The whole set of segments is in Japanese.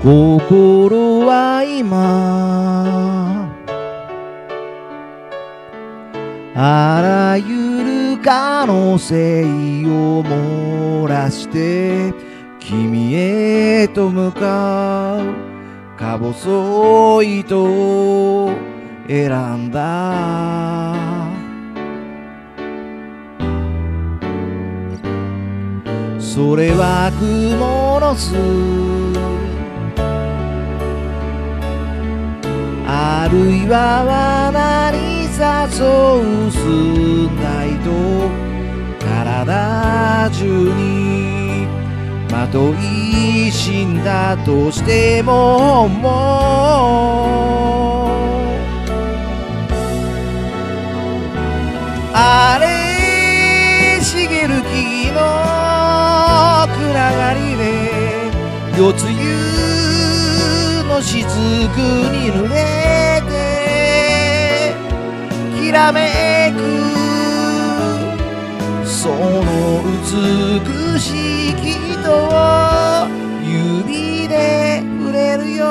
心は今あらゆる可能性を漏らして君へと向かうか細い糸を選んだ。それは雲の巣あるいは罠に誘う澄んだ糸体中にまとい死んだとしてもあれ茂る木の暗がりで夜露の雫に濡れてきらめくその美しき糸を指で触れるよ。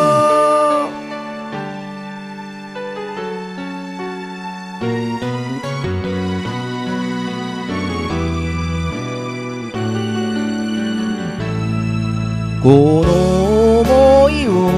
この想いを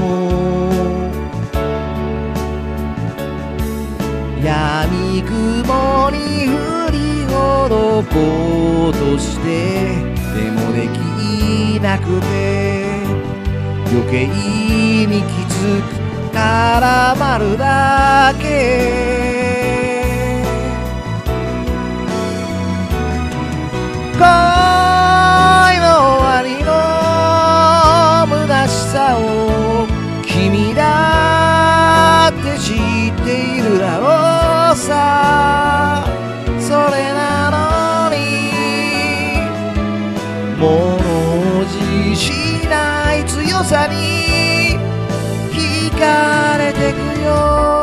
闇雲に振りほどこうとしてでもできなくて余計にきつく絡まるだけ。恋の終わりの虚しさを君だって知っているだろうさ。それなのに物おじしない強さに惹かれてくよ。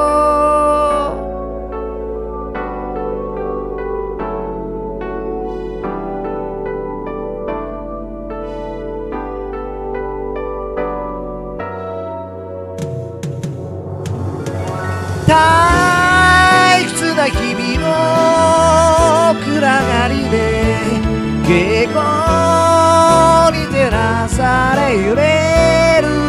退屈な日々の暗がりで蛍光に照らされ揺れる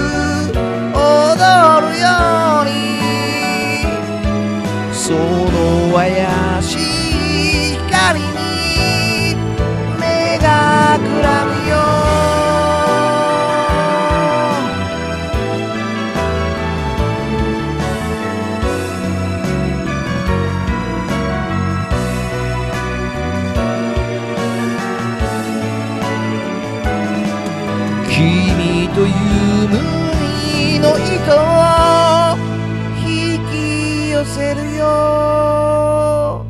踊るようにその怪しい光に目がくらむよ。君という無二の糸を引き寄せるよ。